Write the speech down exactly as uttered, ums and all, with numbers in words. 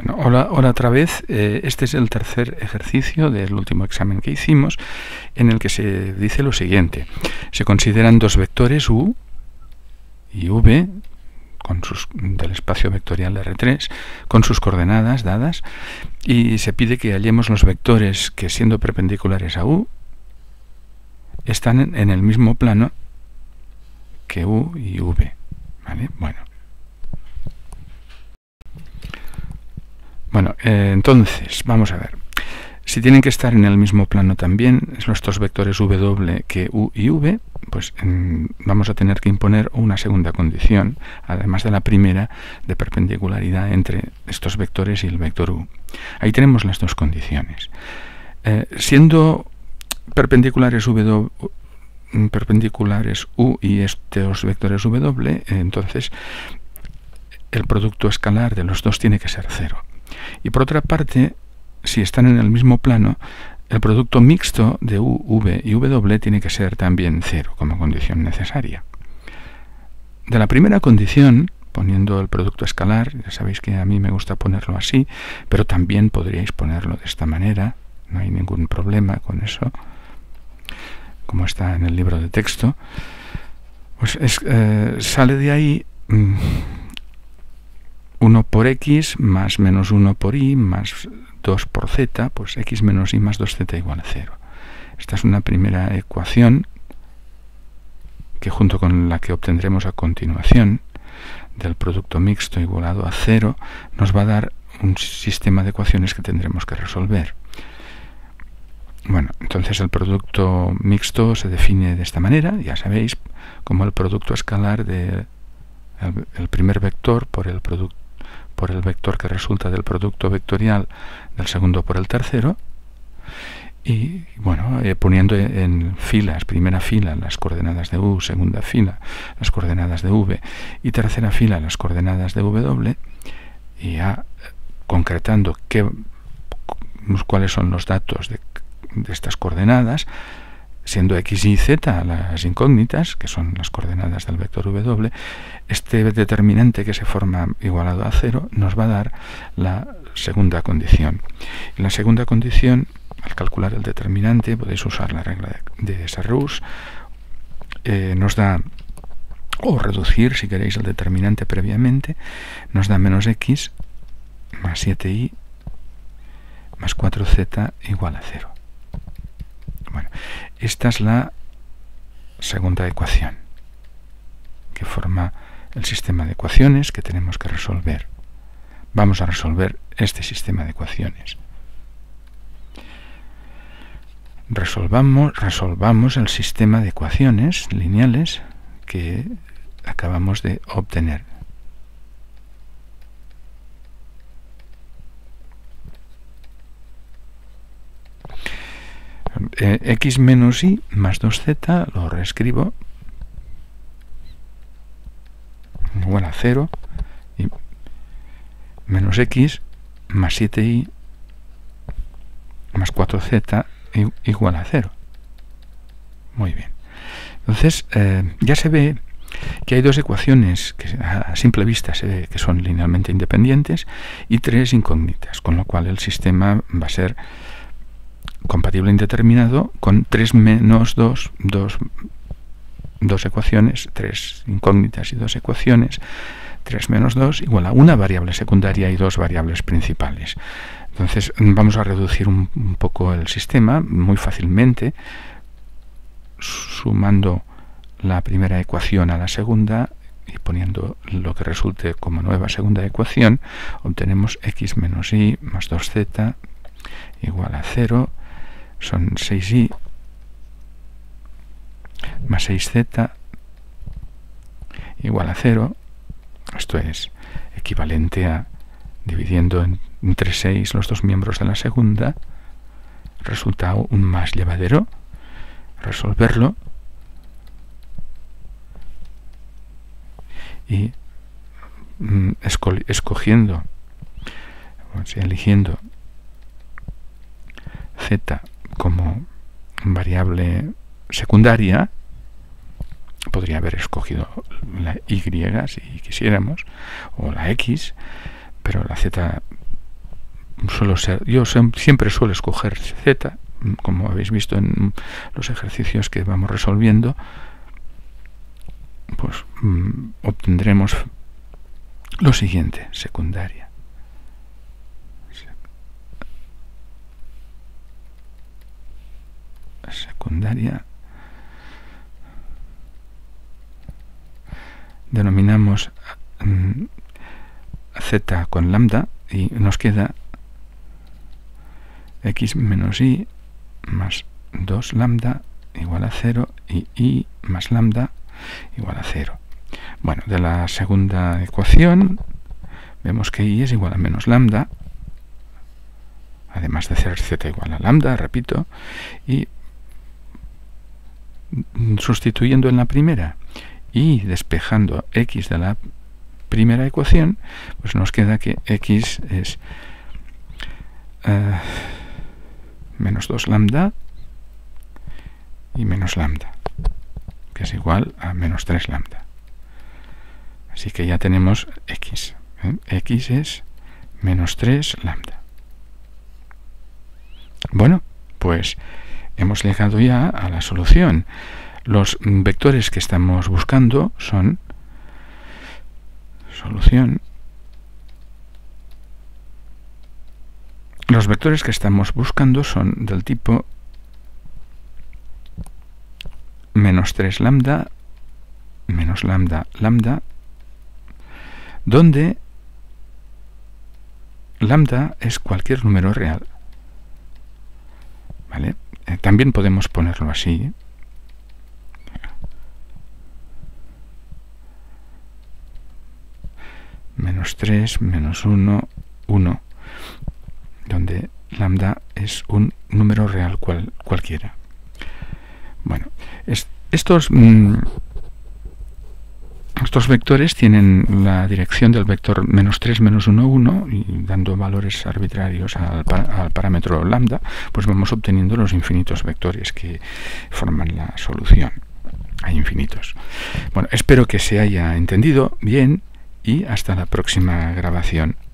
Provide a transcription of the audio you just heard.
Bueno, hola, hola otra vez. Eh, este es el tercer ejercicio del último examen que hicimos, en el que se dice lo siguiente. Se consideran dos vectores U y V con sus, del espacio vectorial R tres con sus coordenadas dadas, y se pide que hallemos los vectores que, siendo perpendiculares a U, están en, en el mismo plano que U y V. ¿Vale? Bueno. Bueno, eh, entonces, vamos a ver. Si tienen que estar en el mismo plano también estos vectores W que U y V, pues mm, vamos a tener que imponer una segunda condición, además de la primera, de perpendicularidad entre estos vectores y el vector U. Ahí tenemos las dos condiciones. Eh, siendo perpendiculares W, perpendiculares U y estos vectores W, eh, entonces el producto escalar de los dos tiene que ser cero. Y por otra parte, si están en el mismo plano, el producto mixto de U, V y W tiene que ser también cero como condición necesaria. De la primera condición, poniendo el producto escalar, ya sabéis que a mí me gusta ponerlo así, pero también podríais ponerlo de esta manera, no hay ningún problema con eso, como está en el libro de texto. Pues es, eh, sale de ahí mmm, uno por x más menos uno por y más dos por z, pues x menos y más dos z igual a cero. Esta es una primera ecuación que, junto con la que obtendremos a continuación del producto mixto igualado a cero, nos va a dar un sistema de ecuaciones que tendremos que resolver. Bueno, entonces el producto mixto se define de esta manera, ya sabéis, como el producto escalar de el, el primer vector por el producto por el vector que resulta del producto vectorial del segundo por el tercero, y bueno, eh, poniendo en filas, primera fila las coordenadas de U, segunda fila las coordenadas de V y tercera fila las coordenadas de W, y ya concretando qué, cuáles son los datos de, de estas coordenadas, siendo x y z las incógnitas, que son las coordenadas del vector W, este determinante que se forma igualado a cero nos va a dar la segunda condición. En la segunda condición, al calcular el determinante, podéis usar la regla de, de Sarrus, eh, nos da, o reducir si queréis el determinante previamente, nos da menos x más siete y más cuatro z igual a cero. Bueno, esta es la segunda ecuación que forma el sistema de ecuaciones que tenemos que resolver. Vamos a resolver este sistema de ecuaciones. Resolvamos, resolvamos el sistema de ecuaciones lineales que acabamos de obtener. Eh, x menos y más dos z lo reescribo igual a cero, y menos x más siete y más cuatro z igual a cero. Muy bien. Entonces, eh, ya se ve que hay dos ecuaciones que a simple vista se ve que son linealmente independientes y tres incógnitas, con lo cual el sistema va a ser compatible indeterminado con tres menos dos, dos, dos ecuaciones, tres incógnitas y dos ecuaciones, tres menos dos igual a una variable secundaria y dos variables principales. Entonces vamos a reducir un, un poco el sistema muy fácilmente, sumando la primera ecuación a la segunda y poniendo lo que resulte como nueva segunda ecuación, obtenemos x menos y más dos z igual a cero. Son seis y más seis z igual a cero. Esto es equivalente a dividiendo en, entre seis los dos miembros de la segunda. Resulta un más llevadero resolverlo. Y mm, escogiendo, o sea, eligiendo z como variable secundaria, podría haber escogido la y si quisiéramos, o la x, pero la z suelo ser, yo siempre suelo escoger z, como habéis visto en los ejercicios que vamos resolviendo, pues mm, obtendremos lo siguiente: secundaria. Secundaria. Denominamos mm, z con lambda y nos queda x menos y más dos lambda igual a cero y y más lambda igual a cero. Bueno, de la segunda ecuación vemos que y es igual a menos lambda, además de ser z igual a lambda, repito, y sustituyendo en la primera y despejando x de la primera ecuación, pues nos queda que x es uh, menos dos lambda y menos lambda, que es igual a menos tres lambda. Así que ya tenemos x. ¿eh? X es menos tres lambda. Bueno, pues hemos llegado ya a la solución. Los vectores que estamos buscando son solución. Los vectores que estamos buscando son del tipo menos tres lambda, menos lambda, lambda, donde lambda es cualquier número real. ¿Vale? Eh, también podemos ponerlo así. Menos tres, menos uno, uno, donde lambda es un número real cual, cualquiera. Bueno, es, estos, mmm, estos vectores tienen la dirección del vector menos tres, menos uno, uno, y dando valores arbitrarios al, al parámetro lambda, pues vamos obteniendo los infinitos vectores que forman la solución. Hay infinitos. Bueno, espero que se haya entendido bien y hasta la próxima grabación.